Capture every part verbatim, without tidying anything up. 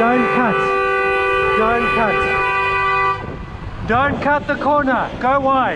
Don't cut. Don't cut. Don't cut the corner. Go wide.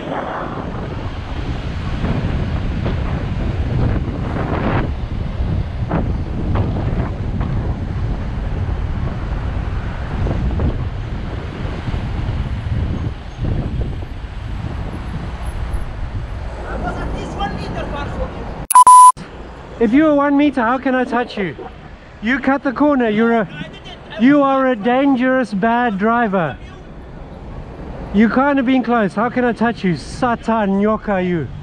If you are one meter, how can I touch you? You cut the corner. You're a, you are a dangerous bad driver. You can't have been close. How can I touch you? Satan nyoka you.